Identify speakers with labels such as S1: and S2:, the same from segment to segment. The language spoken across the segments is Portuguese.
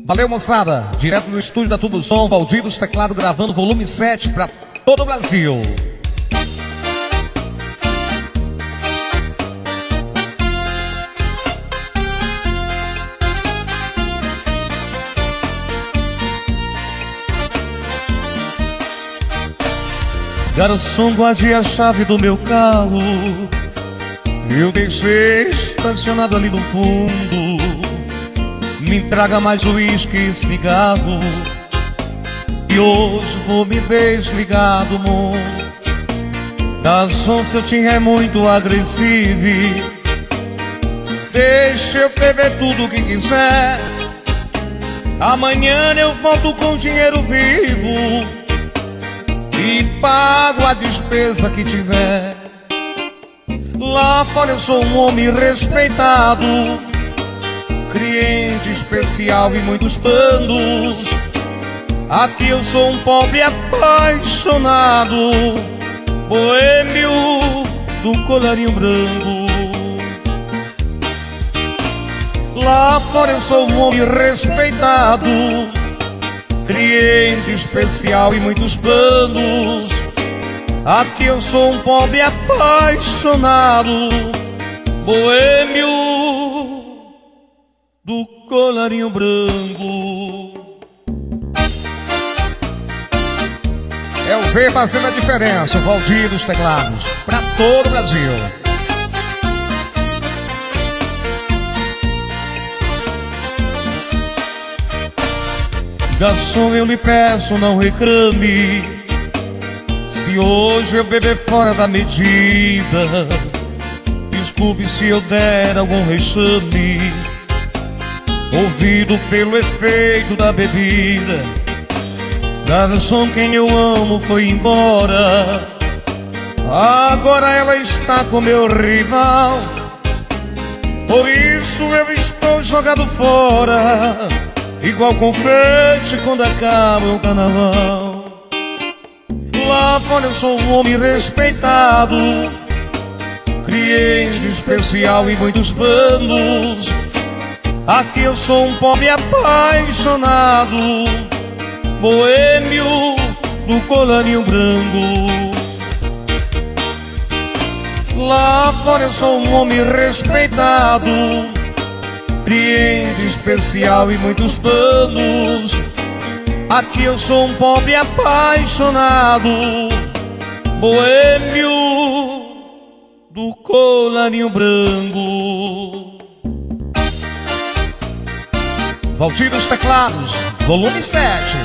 S1: Valeu, moçada. Direto do estúdio da Tudo Som, Valdidos Teclado gravando volume 7 para todo o Brasil. Garçom, guarde a chave do meu carro. Eu deixei estacionado ali no fundo. Me traga mais uísque e cigarro, e hoje vou me desligar do mundo. Garçom, seu tim é muito agressivo. Deixa eu beber tudo o que quiser. Amanhã eu volto com dinheiro vivo e pago a despesa que tiver. Lá fora eu sou um homem respeitado, cliente especial e muitos planos. Aqui eu sou um pobre apaixonado, boêmio do colarinho branco. Lá fora eu sou um homem respeitado, cliente especial e muitos planos. Aqui eu sou um pobre apaixonado, boêmio do colarinho branco. É o V fazendo a diferença, o Valdir dos Teclados, pra todo o Brasil. Garçom, eu lhe peço, não reclame se hoje eu beber fora da medida. Desculpe se eu der algum vexame, ouvido pelo efeito da bebida. Garçom, quem eu amo foi embora, agora ela está com meu rival. Por isso eu estou jogado fora, igual confete quando acaba o carnaval. Lá fora eu sou um homem respeitado, cliente especial e muitos planos. Aqui eu sou um pobre apaixonado, boêmio do colarinho branco. Lá fora eu sou um homem respeitado, cliente especial e muitos planos. Aqui eu sou um pobre apaixonado, boêmio do colarinho branco. Valdir dos Teclados, volume 7.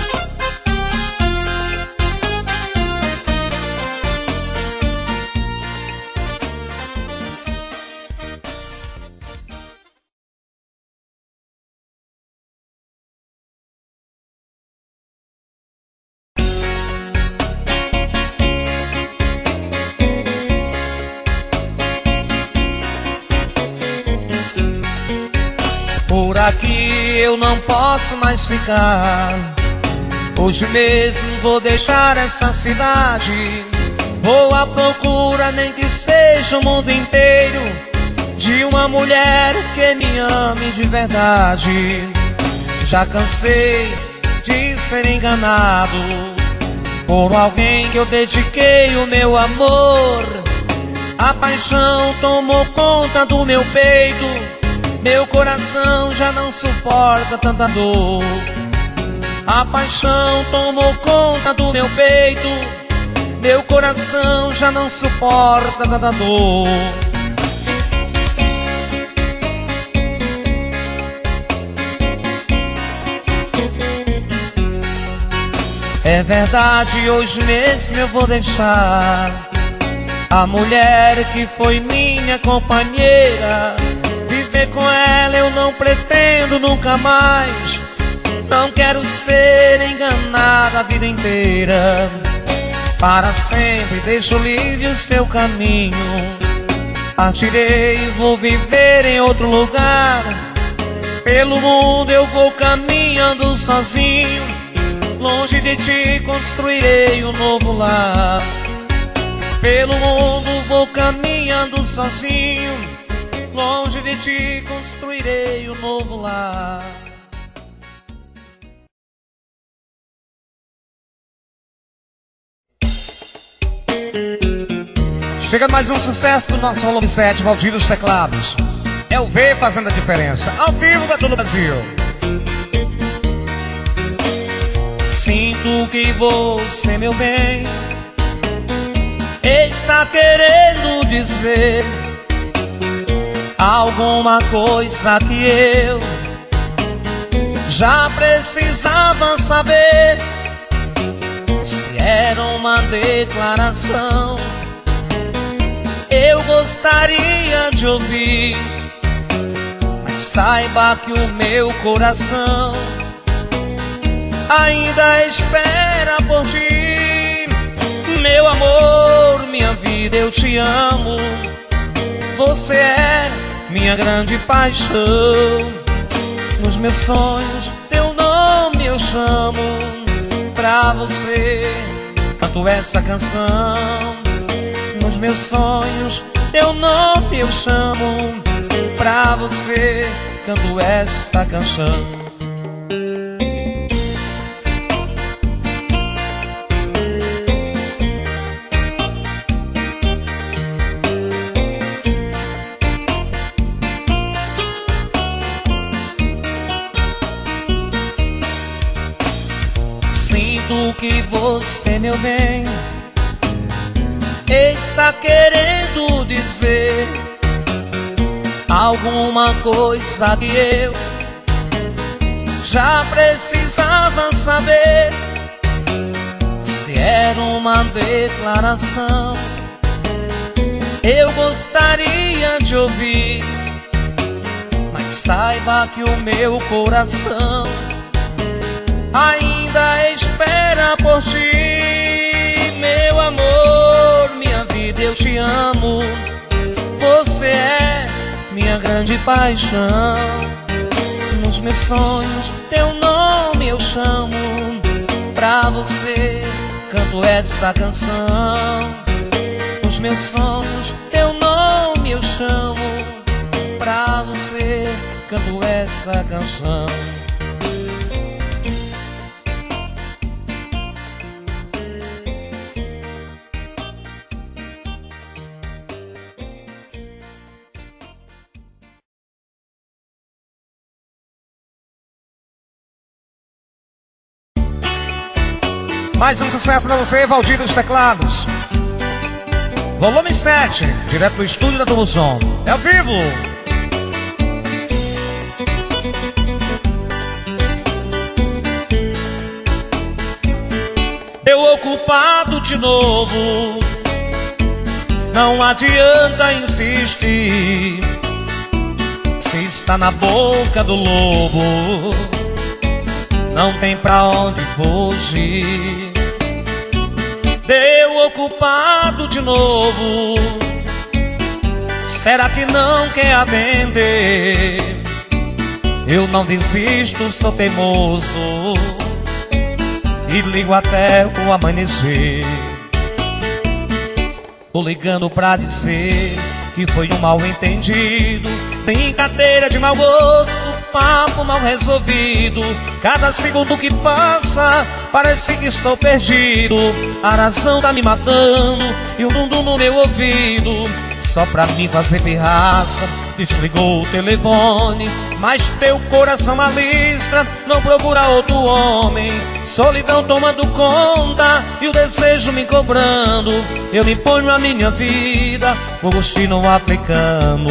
S2: Por aqui eu não posso mais ficar. Hoje mesmo vou deixar essa cidade. Vou à procura, nem que seja o mundo inteiro, de uma mulher que me ame de verdade. Já cansei de ser enganado por alguém que eu dediquei o meu amor. A paixão tomou conta do meu peito, meu coração já não suporta tanta dor. A paixão tomou conta do meu peito, meu coração já não suporta tanta dor. É verdade, hoje mesmo eu vou deixar a mulher que foi minha companheira. Viver com ela eu não pretendo nunca mais. Não quero ser enganada a vida inteira. Para sempre deixo livre o seu caminho. Partirei e vou viver em outro lugar. Pelo mundo eu vou caminhando sozinho. Longe de ti construirei um novo lar. Pelo mundo vou caminhando sozinho. Longe de ti construirei um novo lar. Chegando mais um sucesso do nosso volume 7, Valdir os Teclados. É o V fazendo a diferença, ao vivo pra todo o Brasil. Sinto que você, meu bem, está querendo dizer alguma coisa que eu já precisava saber. Se era uma declaração, eu gostaria de ouvir, mas saiba que o meu coração ainda espera por ti. Meu amor, minha vida, eu te amo. Você é minha grande paixão. Nos meus sonhos, teu nome eu chamo. Pra você, canto essa canção. Nos meus sonhos, teu nome eu chamo. Pra você, canto essa canção. Sinto que você, meu bem, está querendo dizer alguma coisa que eu já precisava saber. Se era uma declaração, eu gostaria de ouvir, mas saiba que o meu coração ainda espera por ti. Meu amor, minha vida, eu te amo. Você é minha grande paixão. Nos meus sonhos, teu nome eu chamo. Pra você, canto essa canção. Nos meus sonhos, teu nome eu chamo. Pra você, canto essa canção. Mais um sucesso pra você, Valdir dos Teclados. Volume 7, direto do estúdio da Turbo Som. É ao vivo. Eu ocupado de novo, não adianta insistir. Se está na boca do lobo, não tem pra onde fugir. Deu ocupado de novo, será que não quer atender? Eu não desisto, sou teimoso e ligo até o amanhecer. Tô ligando pra dizer que foi um mal entendido, brincadeira de mau gosto, papo mal resolvido. Cada segundo que passa parece que estou perdido. A razão tá me matando e o dum-dum no meu ouvido. Só pra me fazer pirraça, desligou o telefone. Mas teu coração malistra, não procura outro homem. Solidão tomando conta e o desejo me cobrando. Eu me ponho a minha vida, o gostinho aplicando.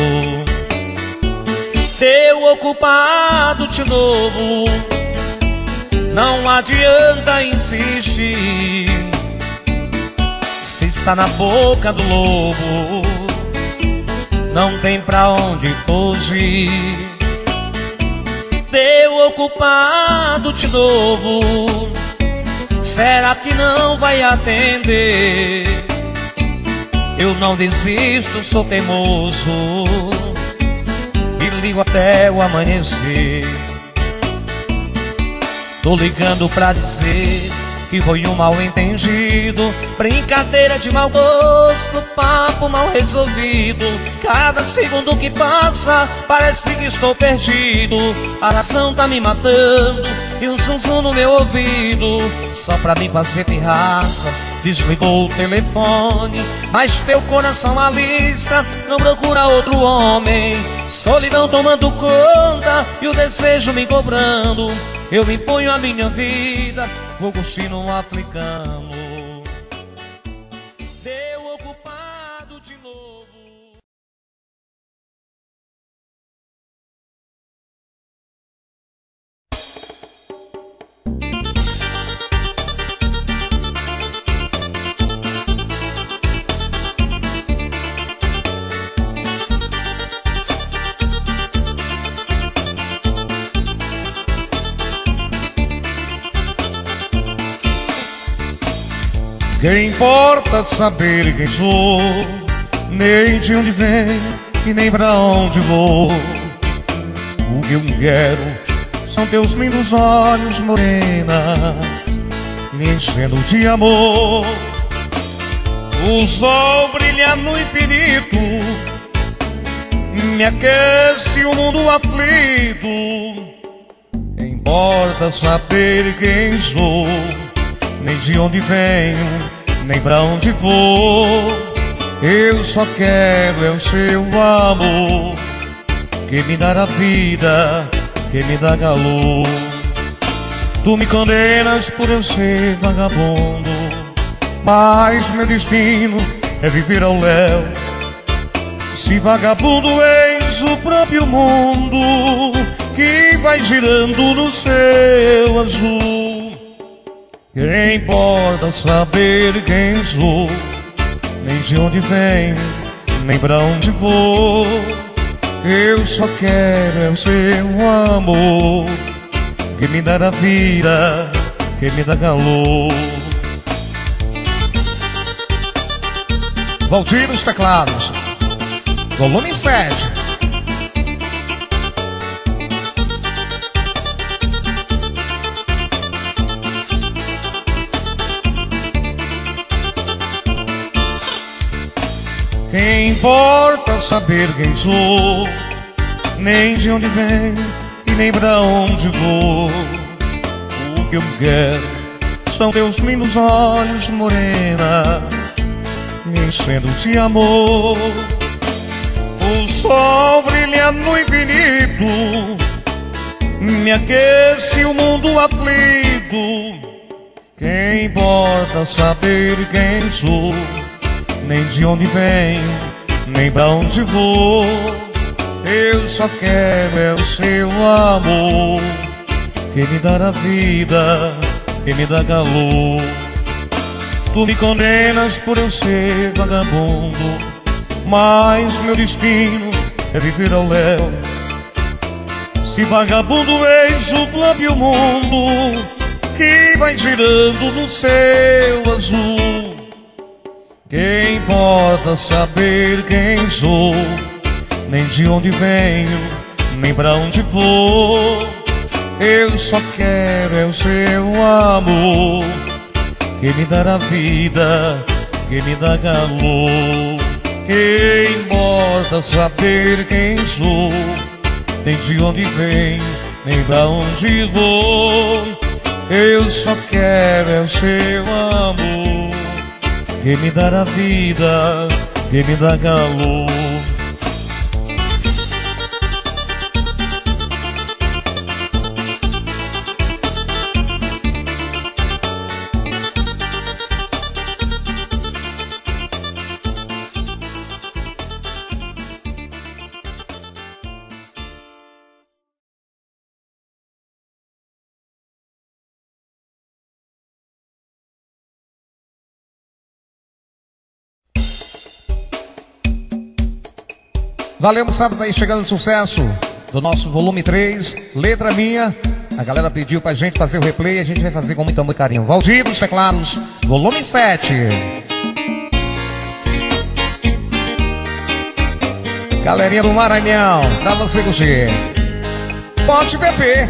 S2: Teu ocupado de novo, não adianta insistir. Se está na boca do lobo, não tem pra onde fugir. Teu ocupado de novo, será que não vai atender? Eu não desisto, sou teimoso e ligo até o amanhecer. Tô ligando pra dizer que foi um mal entendido, brincadeira de mau gosto, papo mal resolvido. Cada segundo que passa parece que estou perdido. A razão tá me matando e um zum-zum no meu ouvido. Só pra me fazer pirraça, desligou o telefone, mas teu coração alista, não procura outro homem. Solidão tomando conta e o desejo me cobrando. Eu imponho a minha vida, vou curtir no africano. Deu ocupado de novo.
S1: Quem importa saber quem sou, nem de onde venho e nem pra onde vou. O que eu quero são teus lindos olhos, morena, me enchendo de amor. O sol brilha no infinito, me aquece o mundo aflito. Quem importa saber quem sou, nem de onde venho, nem pra onde vou. Eu só quero é o seu amor, que me dá a vida, que me dá calor. Tu me condenas por eu ser vagabundo, mas meu destino é viver ao léu. Se vagabundo eis o próprio mundo, que vai girando no céu azul. Quem importa saber quem sou, nem de onde venho, nem pra onde vou. Eu só quero é o seu amor, que me dá a vida, que me dá calor.
S2: Valdir nos teclados, volume 7.
S1: Quem importa saber quem sou, nem de onde venho e nem pra onde vou. O que eu quero são teus lindos olhos, morena, me enchendo de amor. O sol brilha no infinito, me aquece o mundo aflito. Quem importa saber quem sou, nem de onde venho, nem pra onde vou. Eu só quero é o seu amor, que me dá a vida, que me dá calor. Tu me condenas por eu ser vagabundo, mas meu destino é viver ao léu. Se vagabundo eis o próprio mundo, que vai girando no céu azul. Quem importa saber quem sou, nem de onde venho, nem pra onde vou. Eu só quero é o seu amor, que me dá a vida, que me dá calor. Quem importa saber quem sou, nem de onde venho, nem pra onde vou. Eu só quero é o seu amor, que me dá a vida, que me dá calor.
S2: Valeu, moçada, tá aí chegando o sucesso do nosso volume 3, letra minha. A galera pediu pra gente fazer o replay, a gente vai fazer com muito carinho. Valdir nos teclados, volume 7. Galerinha do Maranhão, pra você curtir. Pode beber.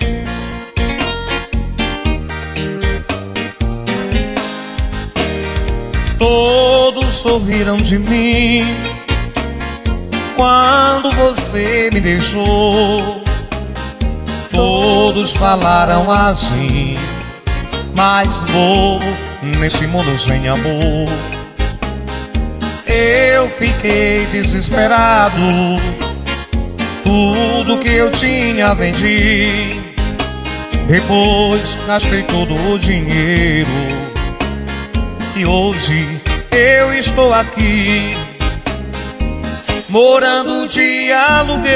S1: Todos sorriram de mim quando você me deixou. Todos falaram assim, mas vou nesse mundo sem amor. Eu fiquei desesperado, tudo que eu tinha vendi. Depois gastei todo o dinheiro e hoje eu estou aqui, morando de aluguel,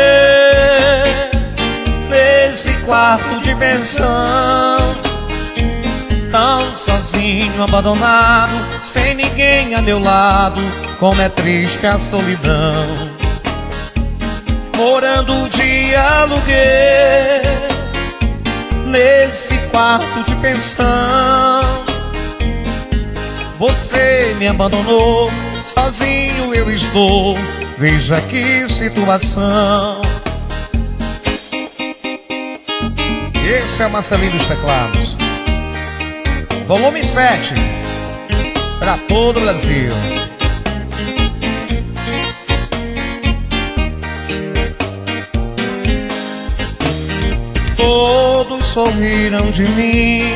S1: nesse quarto de pensão, tão sozinho, abandonado, sem ninguém a meu lado. Como é triste a solidão, morando de aluguel, nesse quarto de pensão. Você me abandonou, sozinho eu estou, veja que situação. Esse é Marcelinho dos Teclados, volume 7, para todo o Brasil. Todos sorriram de mim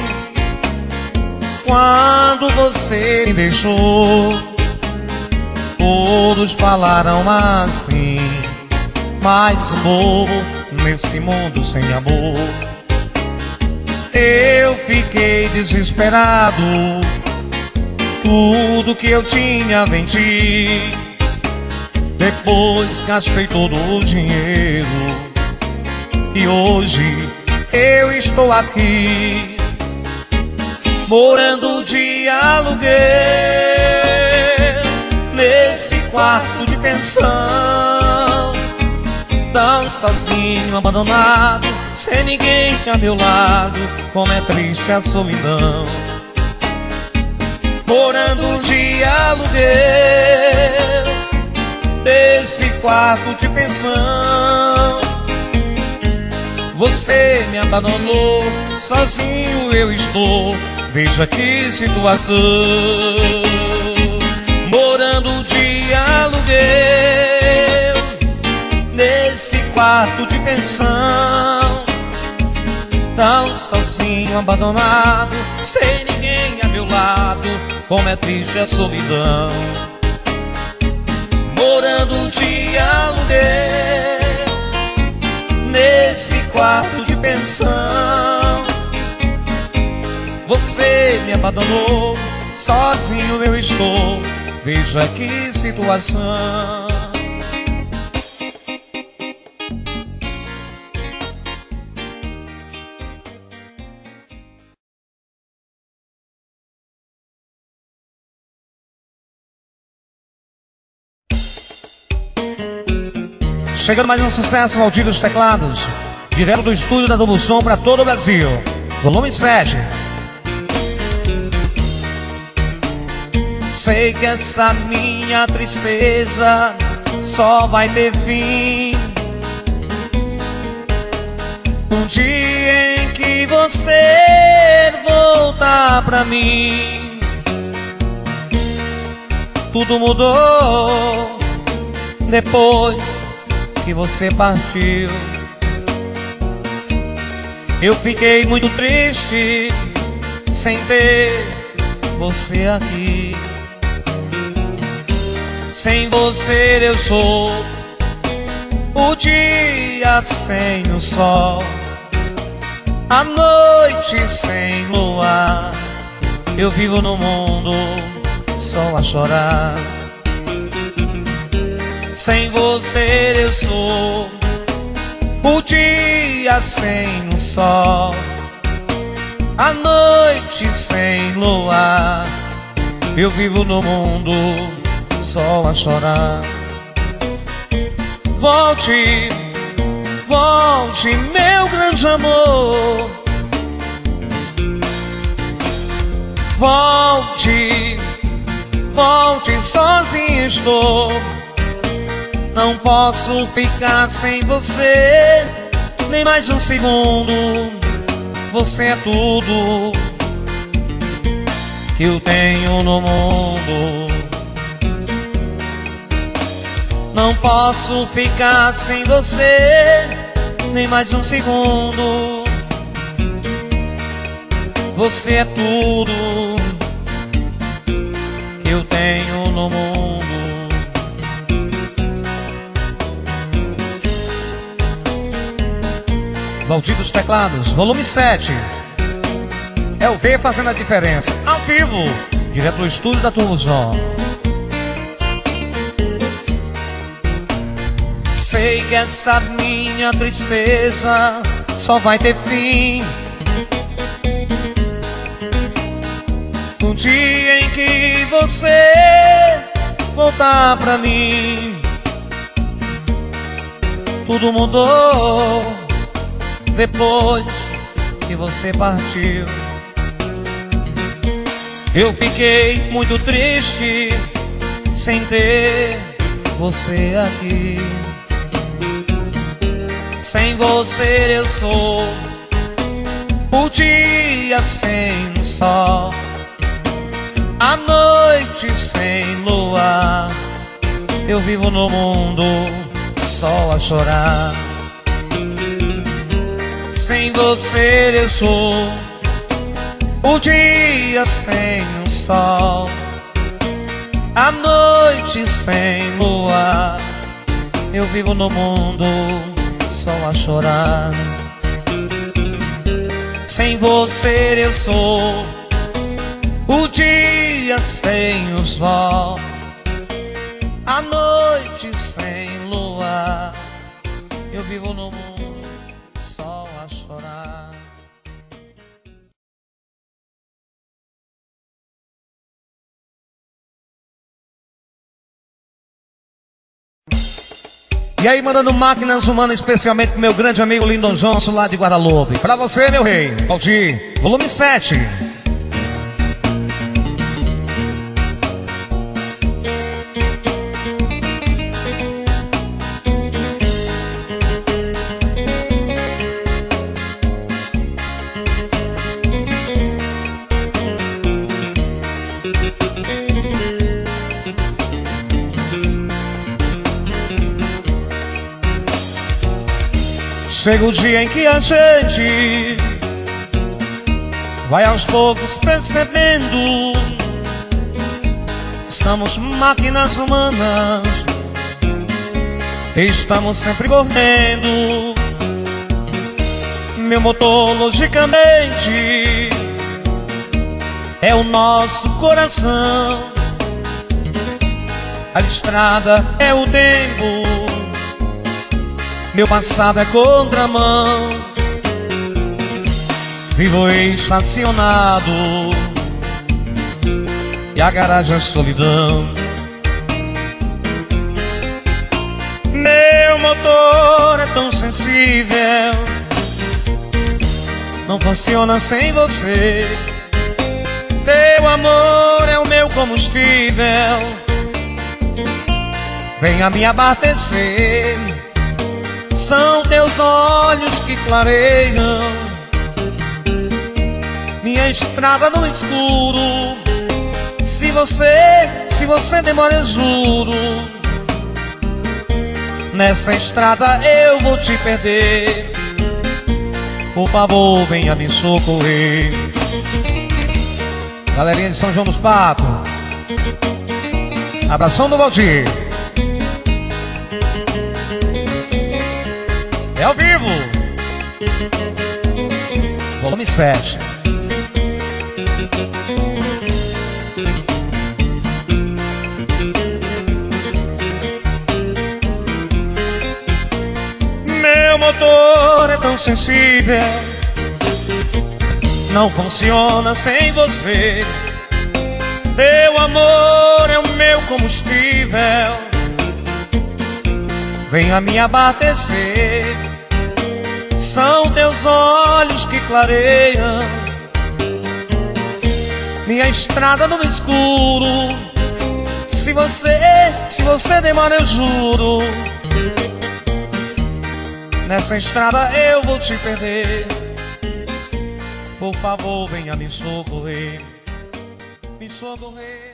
S1: quando você me deixou. Todos falaram assim, mas vou nesse mundo sem amor. Eu fiquei desesperado, tudo que eu tinha vendi. Depois gastei todo o dinheiro e hoje eu estou aqui, morando de aluguel, nesse quarto de pensão, tão sozinho, abandonado, sem ninguém a meu lado. Como é triste a solidão, morando de aluguel, nesse quarto de pensão. Você me abandonou, sozinho eu estou, veja que situação. Morando de aluguel, nesse quarto de pensão, tão sozinho, abandonado, sem ninguém a meu lado. Como é triste a solidão, morando de aluguel, nesse quarto de pensão. Você me abandonou, sozinho eu estou, veja que situação. Chegando mais um sucesso, Valdir dos Teclados, direto do estúdio da Double Som para todo o Brasil, volume 7. Sei que essa minha tristeza só vai ter fim um dia em que você voltar pra mim. Tudo mudou depois que você partiu. Eu fiquei muito triste sem ter você aqui. Sem você eu sou o dia sem o sol, a noite sem luar. Eu vivo no mundo só a chorar. Sem você eu sou o dia sem o sol, a noite sem luar. Eu vivo no mundo só a chorar. Volte, volte, meu grande amor. Volte, volte, sozinho estou. Não posso ficar sem você nem mais um segundo. Você é tudo que eu tenho no mundo. Não posso ficar sem você nem mais um segundo. Você é tudo
S2: no mundo. Valdir dos Teclados, volume 7. É o V fazendo a diferença. Ao vivo, direto do estúdio da Turzon. Sei que essa minha tristeza só vai ter fim no dia em que você voltar pra mim. Tudo mudou depois que você partiu. Eu fiquei muito triste sem ter você aqui. Sem você eu sou o dia sem sol, a noite sem luar. Eu vivo no mundo só a chorar. Sem você eu sou o dia sem sol, a noite sem luar. Eu vivo no mundo só a chorar. Sem você eu sou o dia sem o sol, a noite sem luar. Eu vivo no mundo só a chorar. E aí, mandando máquinas humanas, especialmente pro meu grande amigo Lindon Johnson, lá de Guadalupe. Pra você, meu rei, Valdir, volume 7. Chega o dia em que a gente vai aos poucos percebendo que somos máquinas humanas, estamos sempre correndo. Meu motor, logicamente, é o nosso coração. A estrada é o tempo, meu passado é contramão. Vivo estacionado e a garagem é solidão. Meu motor é tão sensível, não funciona sem você. Teu amor é o meu combustível, venha me abastecer. São teus olhos que clareiam minha estrada no escuro. Se você demora, eu juro, nessa estrada eu vou te perder. Por favor, venha me socorrer. Galerinha de São João dos Patos, abração do Valdir. É ao vivo, volume 7. Meu motor é tão sensível, não funciona sem você. Teu amor é o meu combustível, venha me abastecer. São teus olhos que clareiam minha estrada no escuro. Se você demora, eu juro, nessa estrada eu vou te perder. Por favor, venha me socorrer, me socorrer.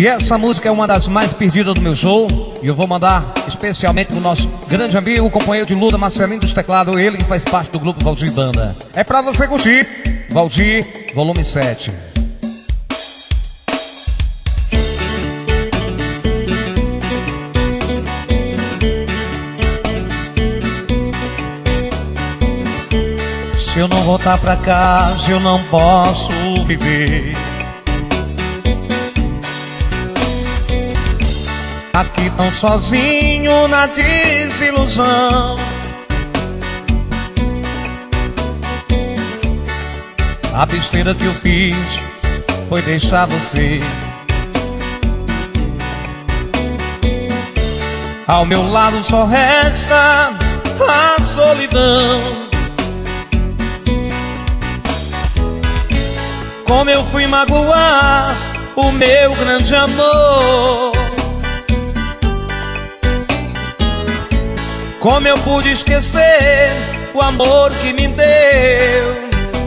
S2: E essa música é uma das mais pedidas do meu show. E eu vou mandar especialmente pro nosso grande amigo, companheiro de luta, Marcelinho dos Teclados, ele que faz parte do grupo Valdir Banda. É pra você curtir, Valdir, volume 7. Se eu não voltar pra casa, eu não posso viver. Aqui tão sozinho na desilusão. A besteira que eu fiz foi deixar você. Ao meu lado só resta a solidão. Como eu fui magoar o meu grande amor. Como eu pude esquecer o amor que me deu.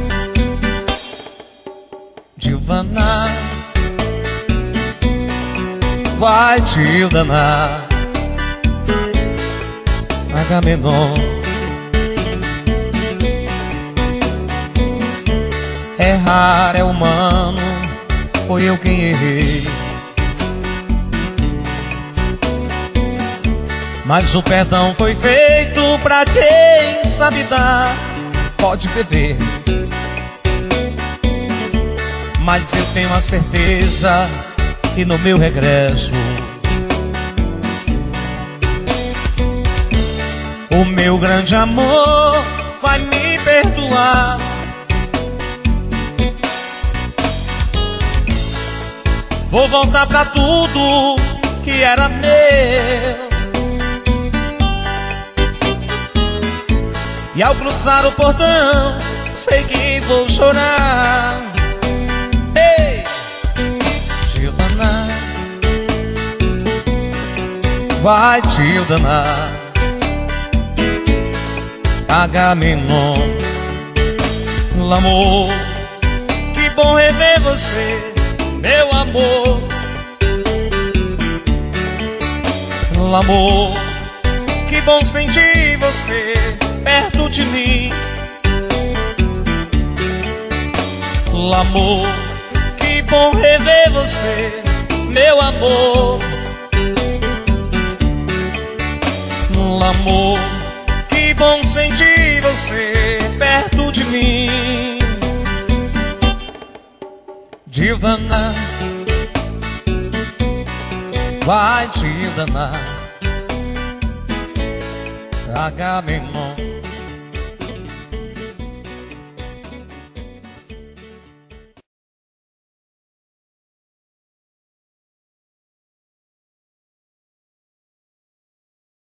S2: Giovanna, vai te danar. Agamenon, errar é humano, foi eu quem errei. Mas o perdão foi feito pra quem sabe dar. Pode beber, mas eu tenho a certeza que no meu regresso o meu grande amor vai me perdoar. Vou voltar pra tudo que era meu. E ao cruzar o portão, sei que vou chorar. Ei, Giovanna, vai te danar. Agamenon, l'amor, que bom rever você, meu amor. L'amor, que bom sentir você perto de mim. L'amor, que bom rever você, meu amor. L'amor, que bom sentir você perto de mim. Giovanna, vai te danar. Agamenon.